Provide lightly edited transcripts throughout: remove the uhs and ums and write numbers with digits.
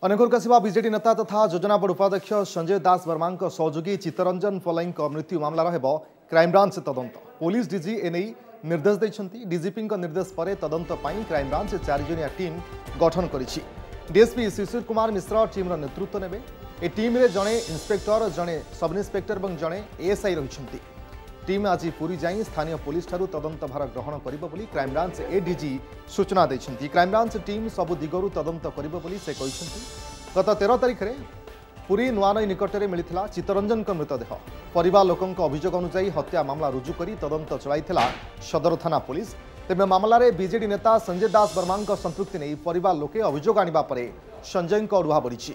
अनेक कसिबा बीजेडी नेता तथा योजना बोर्ड उपाध्यक्ष संजय दास वर्मा सहयोगी चित्तरंजन पल्लाई मृत्यु मामला क्राइमब्रांच तदंत पुलिस डीजी एने निर्देश देते डीजीपी निर्देश पर तदंत क्राइमब्रांच 4 जनिया टीम गठन करिछि। डीएसपी शिशिर कुमार मिश्र टीम नेतृत्व नेबे। ए टीम रे जड़े इन्स्पेक्टर जड़े सब इन्स्पेक्टर और जड़े एएसआई रही। टीम आज पुरी जाई स्थानीय पुलिस ठारू तदंत भार ग्रहण करिबो बोली क्राइमब्रांच एडीजी सूचना दैछन्ती। क्राइमब्रांच टीम सबु दिगरु तदंत करिबो बोली से कहिसन्ती। गत 13 तारिख रे पुरी नुआनई निकटरे मिलिथिला चित्तरंजन मृतदेह। परिवार लोकंक अभियोग अनुसार हत्या मामला रुजु करी तदंत चलाइथिला सदर थाना पुलिस। तेबे मामला रे बीजेडी नेता संजय दास वर्मा संपृक्ति नहीं परिवार लोके अभियोग आनिबा परे संजय रुहा बढ़ी।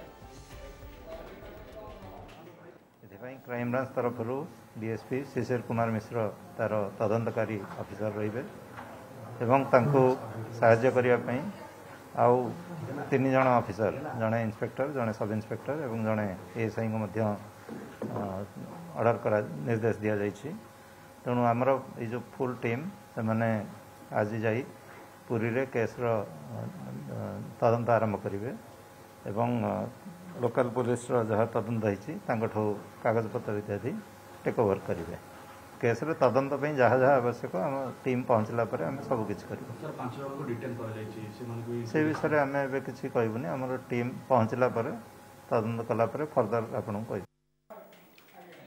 क्राइमब्रांच तरफ डीएसपी शिशिर कुमार मिश्र तार तदंतकारी अफिसर रहिबे एवं तांको सहाय्य करिया पई आउ 3 जण अफिसर जड़े इन्स्पेक्टर जड़े सब इन्स्पेक्टर एवं जड़े एएसआई को मध्य ऑर्डर करा निर्देश दिया जाइछि। तेणु आमर ये जो फुल टीम से माने आज जाई पुरी रे केस रो तदंत आरंभ करिवे एवं लोकल पुलिस रो जहाँ तदंत होइछि तांकठो कागज पत्र इत्यादि टेक ओवर करेंगे। केस रे तदंत पे जहाँ जहाँ आवश्यक आम टीम पहुँचला पर आम सब किछि करिबो। सर 5 जन को डिटेन करा जायछि से विषय आम एबे किछि कहबुनी। हमर टीम पहुँचला पर तदंत कला पर फर्दर आपन को